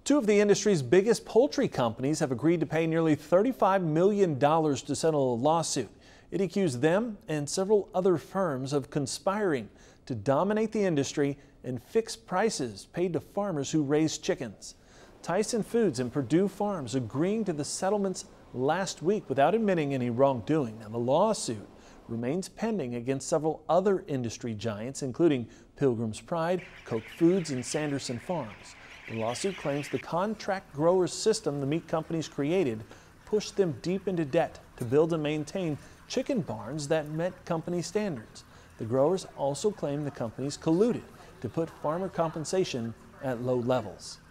Two of the industry's biggest poultry companies have agreed to pay nearly $35 million to settle a lawsuit. It accused them and several other firms of conspiring to dominate the industry and fix prices paid to farmers who raise chickens. Tyson Foods and Perdue Farms agreeing to the settlements last week without admitting any wrongdoing. Now, the lawsuit remains pending against several other industry giants, including Pilgrim's Pride, Koch Foods, and Sanderson Farms. The lawsuit claims the contract growers system the meat companies created pushed them deep into debt to build and maintain chicken barns that met company standards. The growers also claim the companies colluded to put farmer compensation at low levels.